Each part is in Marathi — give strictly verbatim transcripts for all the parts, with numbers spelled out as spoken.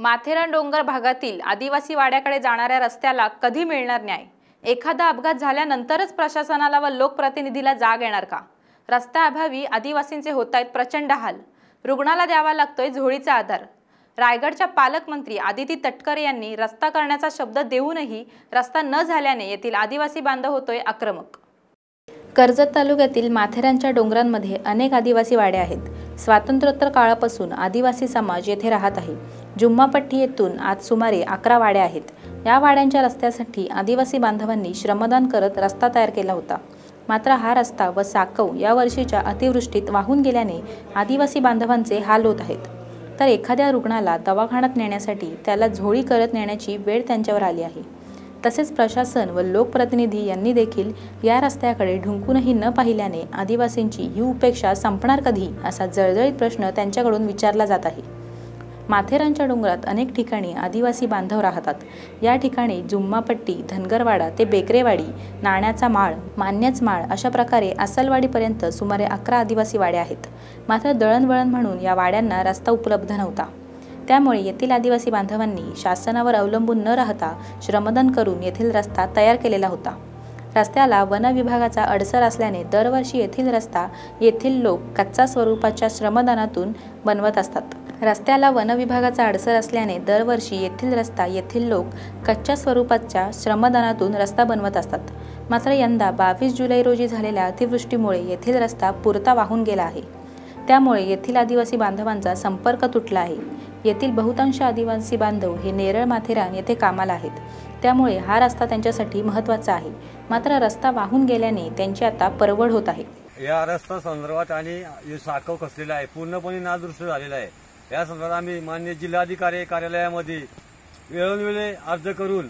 माथेरान डोंगर भागातील आदिवासी वाड्याकडे जाणाऱ्या रस्त्याला कधी मिळणार न्याय? एखादा अपघात झाल्यानंतरच प्रशासनाला व लोकप्रतिनिधीला जाग येणार का? रस्त्याअभावी आदिवासींचे होत आहेत प्रचंड हाल. रुग्णाला द्यावा लागतोय झोळीचा आधार. रायगडच्या पालकमंत्री आदिती तटकरे यांनी रस्ता करण्याचा शब्द देऊनही रस्ता न झाल्याने येथील आदिवासी बांधव होतोय आक्रमक. कर्जत तालुक्यातील माथेरानच्या डोंगरांमध्ये अनेक आदिवासी वाडे आहेत. स्वातंत्र्योत्तर काळापासून आदिवासी समाज येथे राहत आहे. जुम्मापट्टी येथून आज सुमारे अकरा वाड्या आहेत. या वाड्यांच्या रस्त्यासाठी आदिवासी बांधवांनी श्रमदान करत रस्ता तयार केला होता. मात्र हा रस्ता व साकव या वर्षीच्या अतिवृष्टीत वाहून गेल्याने आदिवासी बांधवांचे हाल होत आहेत. तर एखाद्या रुग्णाला दवाखान्यात नेण्यासाठी त्याला झोळी करत नेण्याची वेळ त्यांच्यावर आली आहे. तसेच प्रशासन व लोकप्रतिनिधी यांनी देखील या रस्त्याकडे ढुंकूनही न पाहिल्याने आदिवासींची ही उपेक्षा संपणार कधी असा जळजळीत प्रश्न त्यांच्याकडून विचारला जात आहे. माथेरानच्या डोंगरात अनेक ठिकाणी आदिवासी बांधव राहतात. या ठिकाणी जुम्मापट्टी, धनगरवाडा ते बेकरेवाडी, नाण्याचा माळ, मान्यच माळ अशा प्रकारे असलवाडीपर्यंत सुमारे अकरा आदिवासी वाड्या आहेत. मात्र दळणवळण म्हणून या वाड्यांना रस्ता उपलब्ध नव्हता. त्यामुळे येथील आदिवासी बांधवांनी शासनावर अवलंबून न राहता श्रमदान करून येथील रस्ता तयार केलेला होता. रस्त्याला वन विभागाचा अडसर असल्याने दरवर्षी येथील रस्ता येथील लोक कच्चा स्वरूपाच्या श्रमदानातून बनवत असतात. रस्त्याला वन विभागाचा अडसर असल्याने दरवर्षी येथील रस्ता येथील लोक कच्च्या स्वरूपाच्या श्रमदानातून रस्ता बनवत असतात. मात्र यंदा बावीस जुलै रोजी झालेल्या अतिवृष्टीमुळे येथील रस्ता पुरता वाहून गेला आहे. त्यामुळे येथील आदिवासी बांधवांचा संपर्क तुटला आहे. येथील बहुतांश आदिवासी बांधव हे नेरळ माथेरान येथे कामाला आहेत. त्यामुळे हा रस्ता त्यांच्यासाठी महत्त्वाचा आहे. मात्र रस्ता वाहून गेल्याने त्यांची आता परवड होत आहे. या रस्ता संदर्भात आणि साकव कसलेला आहे, पूर्णपणे नादुरुस्त झालेला आहे. या संदर्भात आम्ही माननीय जिल्हाधिकारी कार्यालयामध्ये वेळोवेळी अर्ज करून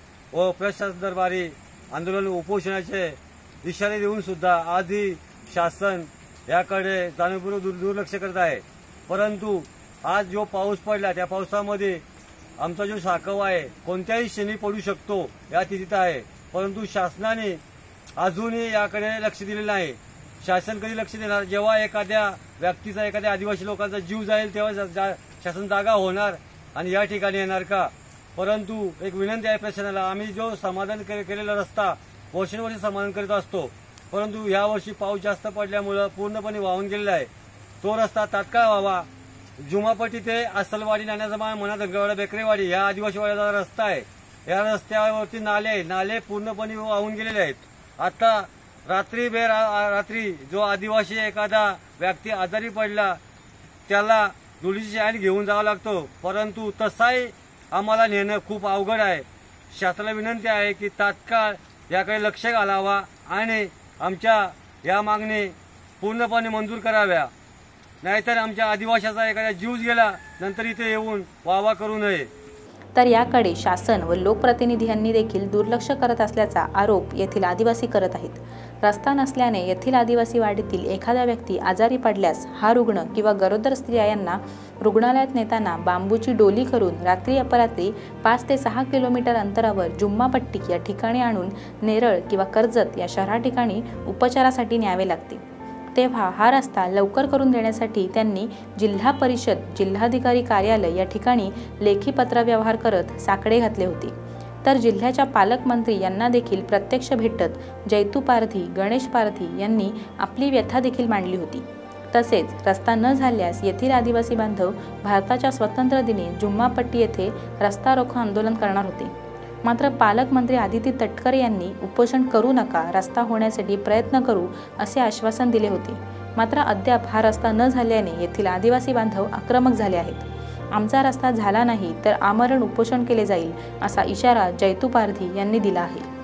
व प्रशासन दरबारी आंदोलन उपोषणाचे इशारे देऊन सुद्धा आजही शासन याकडे जाणीवपूर्वक दुर्लक्ष करत आहे. परंतु आज जो पाऊस पडला त्या पावसामध्ये आमचा जो साकव आहे कोणत्याही क्षणी पडू शकतो या स्थितीत आहे. परंतु शासनाने अजूनही याकडे लक्ष दिलेलं नाही. शासन कधी लक्ष देणार? जेव्हा एखाद्या व्यक्तीचा, एखाद्या आदिवासी लोकांचा जीव जाईल तेव्हा शासन जागा होणार आणि या ठिकाणी येणार का? परंतु एक विनंती आहे प्रशासनाला, आम्ही जो समाधान केलेला रस्ता वर्षानुवर्षी समाधान करीत असतो, परंतु या वर्षी पाऊस जास्त पडल्यामुळे पूर्णपणे वाहून गेलेला आहे. तो रस्ता तात्काळ व्हावा. जुमापट्टी ते असलवाडी, नाण्याचा माळ, म्हणा धनगरवाडा, बेकरेवाडी या आदिवासी वाड्याचा रस्ता आहे. या रस्त्यावरती नाले आहे, नाले पूर्णपणे वाहून गेलेले आहेत. आता रात्री बेर रात्री जो आदिवासी एखादा व्यक्ती आजारी पडला त्याला धुळीची आणि घेऊन जावं लागतो. परंतु तसाही आम्हाला नेणं खूप अवघड आहे. शासनाला विनंती आहे की तात्काळ याकडे लक्ष घालावा आणि आमच्या या मागणी पूर्णपणे मंजूर कराव्या. नाहीतर आमच्या आदिवासीचा एखादा जीव गेला नंतर इथे येऊन वावा करू नये. तर याकडे शासन व लोकप्रतिनिधी यांनी देखील दुर्लक्ष करत असल्याचा आरोप येथील आदिवासी करत आहेत. रस्ता नसल्याने येथील आदिवासी वाडीतील एखादा व्यक्ती आजारी पडल्यास हा रुग्ण किंवा गरोदर स्त्रिया यांना रुग्णालयात नेताना बांबूची डोली करून रात्री अपरात्री पाच ते सहा किलोमीटर अंतरावर जुम्मापट्टी या ठिकाणी आणून नेरळ किंवा कर्जत या शहरा ठिकाणी उपचारासाठी न्यावे लागते. तेव्हा हा रस्ता लवकर करून देण्यासाठी त्यांनी जिल्हा परिषद, जिल्हाधिकारी कार्यालय या ठिकाणी लेखी पत्रव्यवहार करत साकडे घातले होते. तर जिल्ह्याच्या पालकमंत्री यांना देखील प्रत्यक्ष भेटत जैतू पारधी, गणेश पारधी यांनी आपली व्यथा देखील मांडली होती. तसेच रस्ता न झाल्यास येथील आदिवासी बांधव भारताच्या स्वातंत्र्य दिनी जुम्मापट्टी येथे रस्ता रोको आंदोलन करणार होते. मात्र पालकमंत्री आदिती तटकरे यांनी उपोषण करू नका, रस्ता होण्यासाठी प्रयत्न करू असे आश्वासन दिले होते. मात्र अद्याप हा रस्ता न झाल्याने येथील आदिवासी बांधव आक्रमक झाले आहेत. आमचा रस्ता झाला नाही तर आमरण उपोषण केले जाईल असा इशारा जैतू पारधी यांनी दिला आहे.